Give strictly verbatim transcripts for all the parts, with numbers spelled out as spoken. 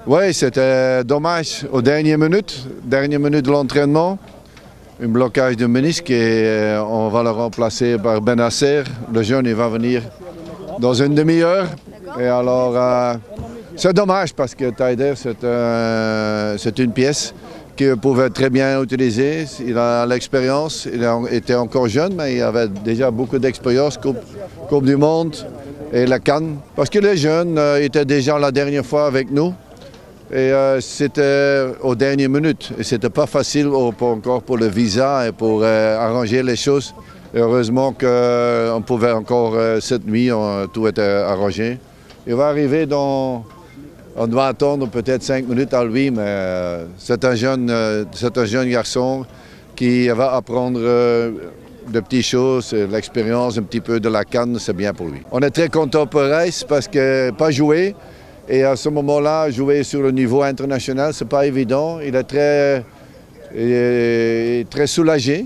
Oui, c'était dommage. Aux dernières minutes, dernière minute de l'entraînement, un blocage de ménisque et on va le remplacer par Benasser. Le jeune, il va venir dans une demi-heure. Et alors, euh, c'est dommage parce que Taider, c'est euh, une pièce qu'il pouvait très bien utiliser. Il a l'expérience, il était encore jeune, mais il avait déjà beaucoup d'expérience, coupe, coupe du Monde et la Cannes. Parce que les jeunes euh, étaient déjà la dernière fois avec nous. Et euh, c'était aux dernières minutes. Et c'était pas facile pour, encore pour le visa et pour euh, arranger les choses. Et heureusement qu'on pouvait encore, euh, cette nuit, on, tout était arrangé. Il va arriver dans... On doit attendre peut-être cinq minutes à lui, mais euh, c'est un, euh, un jeune garçon qui va apprendre euh, de petites choses, l'expérience un petit peu de la Cannes, c'est bien pour lui. On est très content pour Reiss parce que pas joué. Et à ce moment-là, jouer sur le niveau international, ce n'est pas évident. Il est très, il est très soulagé.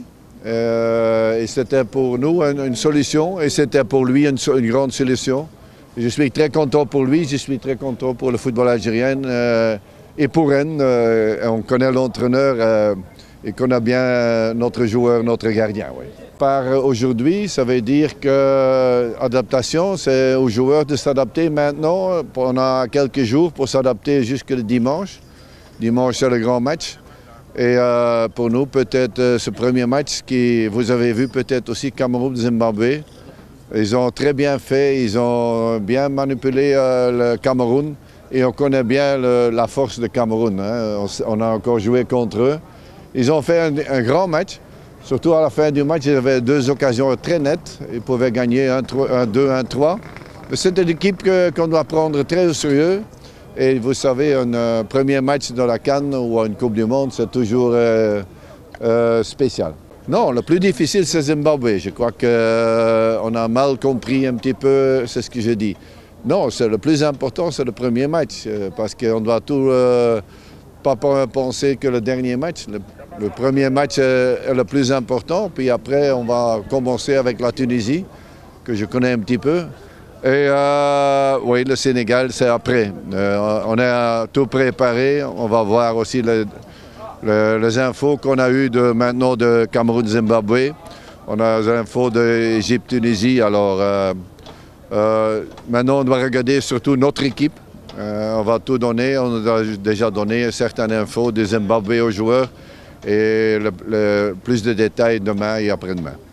Euh, et c'était pour nous une, une solution et c'était pour lui une, une grande solution. Je suis très content pour lui, je suis très content pour le football algérien euh, et pour Rennes. Euh, on connaît l'entraîneur euh, et connaît bien notre joueur, notre gardien. Oui. Par aujourd'hui, ça veut dire que l'adaptation, c'est aux joueurs de s'adapter maintenant. On a quelques jours pour s'adapter jusqu'au dimanche. Dimanche, c'est le grand match. Et euh, pour nous, peut-être euh, ce premier match, qui vous avez vu peut-être aussi Cameroun-Zimbabwe. Ils ont très bien fait, ils ont bien manipulé euh, le Cameroun et on connaît bien le, la force de Cameroun. Hein. On, on a encore joué contre eux. Ils ont fait un, un grand match. Surtout à la fin du match, ils avaient deux occasions très nettes. Ils pouvaient gagner un deux, un trois. C'est une équipe qu'on doit prendre très au sérieux. Et vous savez, un euh, premier match dans la Cannes ou une Coupe du Monde, c'est toujours euh, euh, spécial. Non, le plus difficile, c'est Zimbabwe. Je crois qu'on euh, a mal compris un petit peu, c'est ce que je dis. Non, le plus important, c'est le premier match, euh, parce qu'on doit tout... Euh, pas penser que le dernier match. Le, le premier match est, est le plus important, puis après on va commencer avec la Tunisie, que je connais un petit peu. Et euh, oui, le Sénégal, c'est après. Euh, on est tout préparé, on va voir aussi le, le, les infos qu'on a eues de, maintenant de Cameroun-Zimbabwe. On a les infos d'Égypte-Tunisie, alors euh, euh, maintenant on doit regarder surtout notre équipe. Euh, on va tout donner, on a déjà donné certaines infos de Zimbabwe aux joueurs et le, le, plus de détails demain et après-demain.